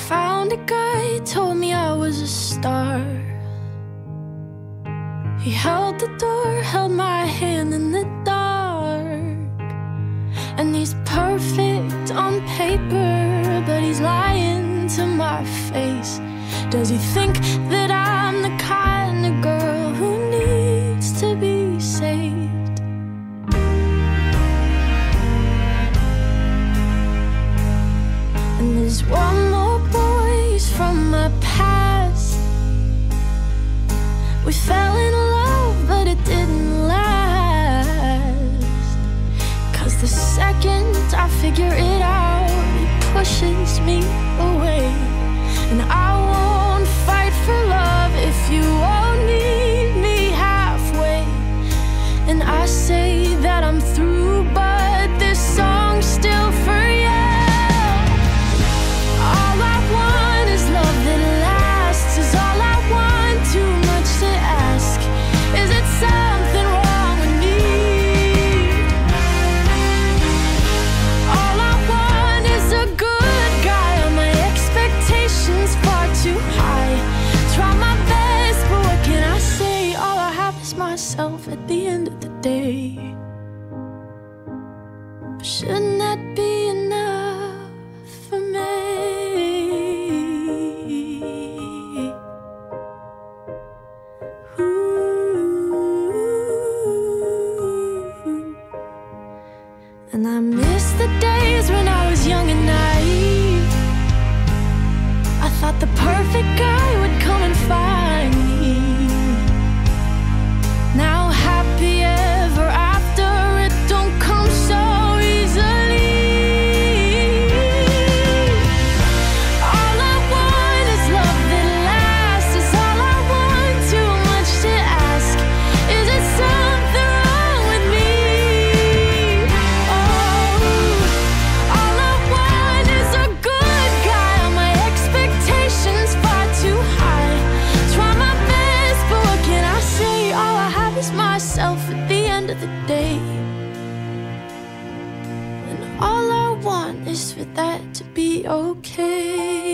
found a guy, told me I was a star. He held the door, held my hand in the dark. And he's perfect on paper, but he's lying to my face. Does he think that I'm the kind of girl who needs to be saved? And there's one more voice from my past. We fell in love, but it didn't last. 'Cause the second I figure it out, it pushes me away. And I won't fight for love if you won't meet me halfway. And I say that I'm through, but this song's still for you. All I want is love that lasts. Is all I want too much to ask? Is it something wrong with me? All I want is a good guy. Are my expectations far too high? Try my best, but what can I say? All I have is myself at the end of the day. But shouldn't that be enough for me? And I miss the days when I was young and naive. I thought the perfect guy would come and find me. Now happy ever after, it don't come so easily. All I want is love that lasts. Is all I want too much to ask? Is it something wrong with me? Oh, all I want is a good guy. Are my expectations far too high? Try my best, but what can I say? All I have is myself at the end of the day. And all I want is for that to be okay.